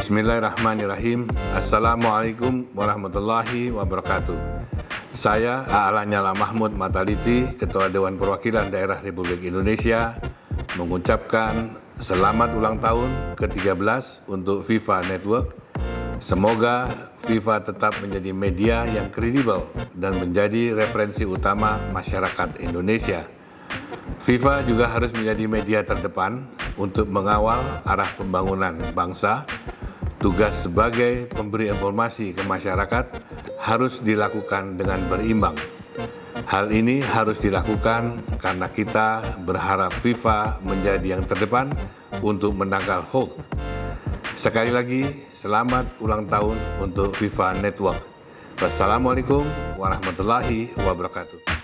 Bismillahirrahmanirrahim. Assalamualaikum warahmatullahi wabarakatuh. Saya Lanyala Mahmud Mataliti, Ketua Dewan Perwakilan Daerah Republik Indonesia, mengucapkan selamat ulang tahun ke-13 untuk FIFA Network. Semoga FIFA tetap menjadi media yang kredibel dan menjadi referensi utama masyarakat Indonesia. FIFA juga harus menjadi media terdepan untuk mengawal arah pembangunan bangsa. Tugas sebagai pemberi informasi ke masyarakat harus dilakukan dengan berimbang. Hal ini harus dilakukan karena kita berharap FIFA menjadi yang terdepan untuk menangkal hoax. Sekali lagi, selamat ulang tahun untuk FIFA Network. Wassalamualaikum warahmatullahi wabarakatuh.